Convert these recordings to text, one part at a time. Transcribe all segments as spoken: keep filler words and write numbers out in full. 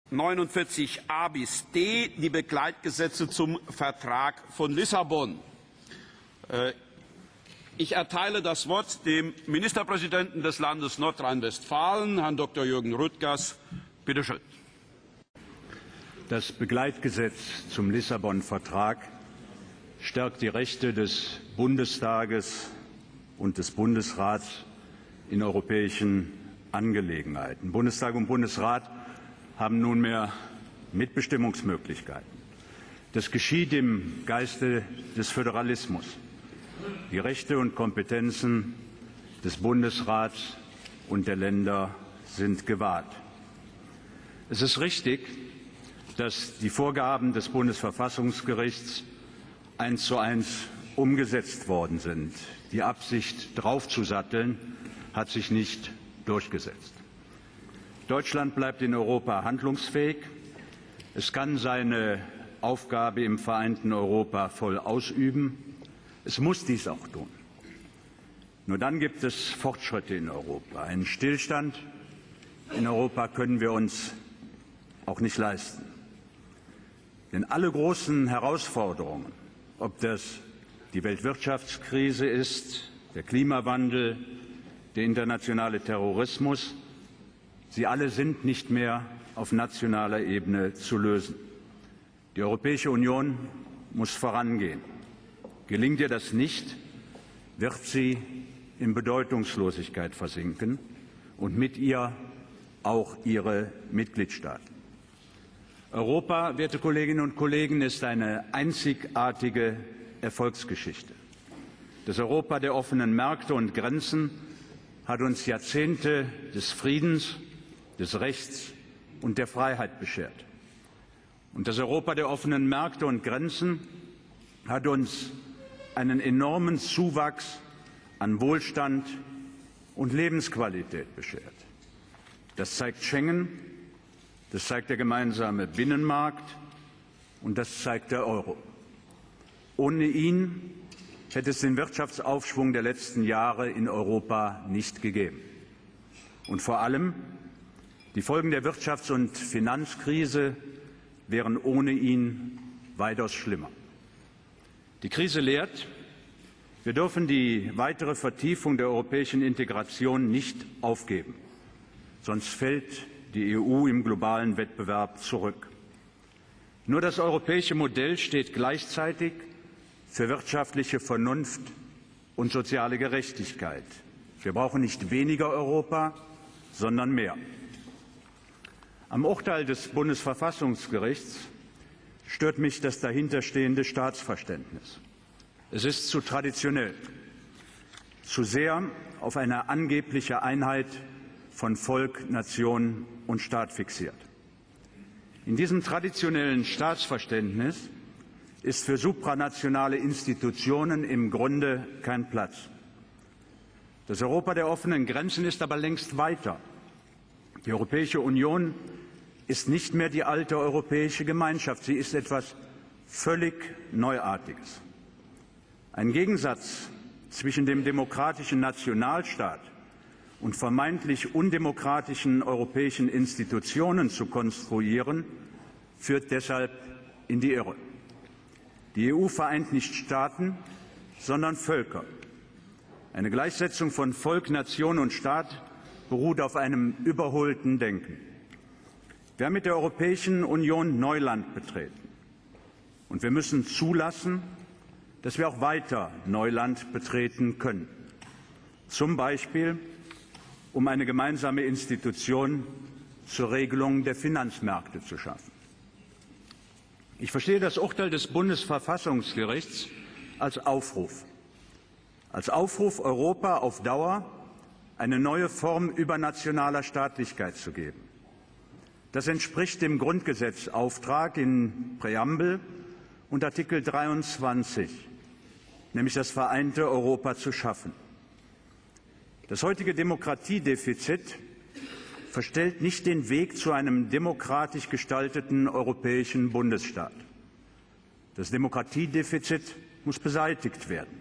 neunundvierzig a bis d, die Begleitgesetze zum Vertrag von Lissabon. Ich erteile das Wort dem Ministerpräsidenten des Landes Nordrhein-Westfalen, Herrn Doktor Jürgen Rüttgers. Bitte schön. Das Begleitgesetz zum Lissabon-Vertrag stärkt die Rechte des Bundestages und des Bundesrats in europäischen Angelegenheiten. Bundestag und Bundesrat haben nunmehr Mitbestimmungsmöglichkeiten. Das geschieht im Geiste des Föderalismus. Die Rechte und Kompetenzen des Bundesrats und der Länder sind gewahrt. Es ist richtig, dass die Vorgaben des Bundesverfassungsgerichts eins zu eins umgesetzt worden sind. Die Absicht, draufzusatteln, hat sich nicht durchgesetzt. Deutschland bleibt in Europa handlungsfähig. Es kann seine Aufgabe im vereinten Europa voll ausüben. Es muss dies auch tun. Nur dann gibt es Fortschritte in Europa. Einen Stillstand in Europa können wir uns auch nicht leisten. Denn alle großen Herausforderungen, ob das die Weltwirtschaftskrise ist, der Klimawandel, der internationale Terrorismus, sie alle sind nicht mehr auf nationaler Ebene zu lösen. Die Europäische Union muss vorangehen. Gelingt ihr das nicht, wird sie in Bedeutungslosigkeit versinken und mit ihr auch ihre Mitgliedstaaten. Europa, werte Kolleginnen und Kollegen, ist eine einzigartige Erfolgsgeschichte. Das Europa der offenen Märkte und Grenzen hat uns Jahrzehnte des Friedens, des Rechts und der Freiheit beschert. Und das Europa der offenen Märkte und Grenzen hat uns einen enormen Zuwachs an Wohlstand und Lebensqualität beschert. Das zeigt Schengen, das zeigt der gemeinsame Binnenmarkt und das zeigt der Euro. Ohne ihn hätte es den Wirtschaftsaufschwung der letzten Jahre in Europa nicht gegeben. Und vor allem die Folgen der Wirtschafts- und Finanzkrise wären ohne ihn weitaus schlimmer. Die Krise lehrt, wir dürfen die weitere Vertiefung der europäischen Integration nicht aufgeben, sonst fällt die E U im globalen Wettbewerb zurück. Nur das europäische Modell steht gleichzeitig für wirtschaftliche Vernunft und soziale Gerechtigkeit. Wir brauchen nicht weniger Europa, sondern mehr. Am Urteil des Bundesverfassungsgerichts stört mich das dahinterstehende Staatsverständnis. Es ist zu traditionell, zu sehr auf eine angebliche Einheit von Volk, Nation und Staat fixiert. In diesem traditionellen Staatsverständnis ist für supranationale Institutionen im Grunde kein Platz. Das Europa der offenen Grenzen ist aber längst weiter. Die Europäische Union ist nicht mehr die alte europäische Gemeinschaft. Sie ist etwas völlig Neuartiges. Ein Gegensatz zwischen dem demokratischen Nationalstaat und vermeintlich undemokratischen europäischen Institutionen zu konstruieren, führt deshalb in die Irre. Die E U vereint nicht Staaten, sondern Völker. Eine Gleichsetzung von Volk, Nation und Staat beruht auf einem überholten Denken. Wir haben mit der Europäischen Union Neuland betreten. Und wir müssen zulassen, dass wir auch weiter Neuland betreten können. Zum Beispiel, um eine gemeinsame Institution zur Regelung der Finanzmärkte zu schaffen. Ich verstehe das Urteil des Bundesverfassungsgerichts als Aufruf. Als Aufruf, Europa auf Dauer eine neue Form übernationaler Staatlichkeit zu geben. Das entspricht dem Grundgesetzauftrag in Präambel und Artikel dreiundzwanzig, nämlich das vereinte Europa zu schaffen. Das heutige Demokratiedefizit verstellt nicht den Weg zu einem demokratisch gestalteten europäischen Bundesstaat. Das Demokratiedefizit muss beseitigt werden.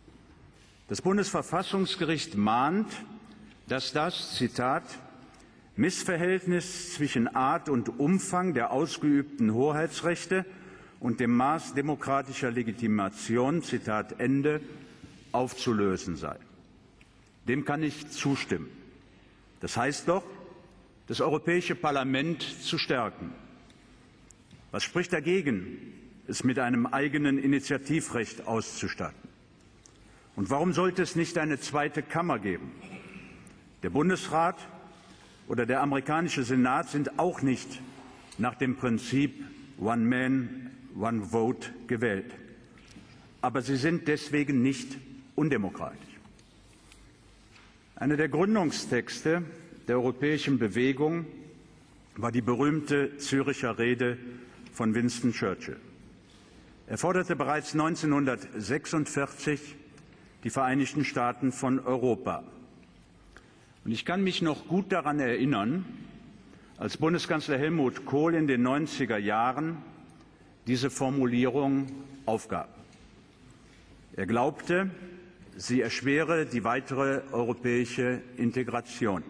Das Bundesverfassungsgericht mahnt, dass das, Zitat, Missverhältnis zwischen Art und Umfang der ausgeübten Hoheitsrechte und dem Maß demokratischer Legitimation, Zitat Ende, aufzulösen sei. Dem kann ich zustimmen. Das heißt doch, das Europäische Parlament zu stärken. Was spricht dagegen, es mit einem eigenen Initiativrecht auszustatten? Und warum sollte es nicht eine zweite Kammer geben? Der Bundesrat oder der amerikanische Senat sind auch nicht nach dem Prinzip One Man, One Vote gewählt. Aber sie sind deswegen nicht undemokratisch. Einer der Gründungstexte der europäischen Bewegung war die berühmte Züricher Rede von Winston Churchill. Er forderte bereits neunzehnhundertsechsundvierzig die Vereinigten Staaten von Europa. Und ich kann mich noch gut daran erinnern, als Bundeskanzler Helmut Kohl in den neunziger Jahren diese Formulierung aufgab. Er glaubte, sie erschwere die weitere europäische Integration.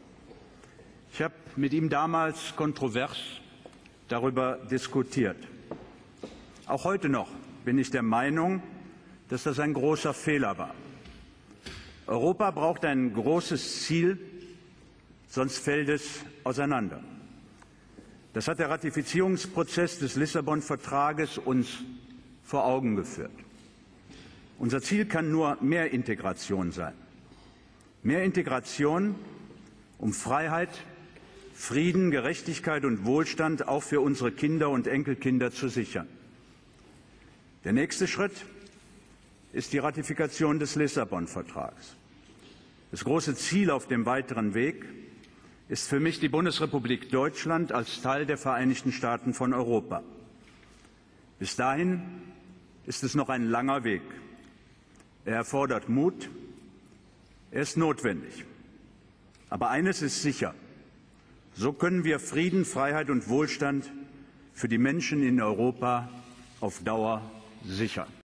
Ich habe mit ihm damals kontrovers darüber diskutiert. Auch heute noch bin ich der Meinung, dass das ein großer Fehler war. Europa braucht ein großes Ziel, sonst fällt es auseinander. Das hat der Ratifizierungsprozess des Lissabon-Vertrages uns vor Augen geführt. Unser Ziel kann nur mehr Integration sein. Mehr Integration, um Freiheit, Frieden, Gerechtigkeit und Wohlstand auch für unsere Kinder und Enkelkinder zu sichern. Der nächste Schritt ist die Ratifikation des Lissabon-Vertrags. Das große Ziel auf dem weiteren Weg ist für mich die Bundesrepublik Deutschland als Teil der Vereinigten Staaten von Europa. Bis dahin ist es noch ein langer Weg. Er erfordert Mut, er ist notwendig. Aber eines ist sicher: So können wir Frieden, Freiheit und Wohlstand für die Menschen in Europa auf Dauer sichern.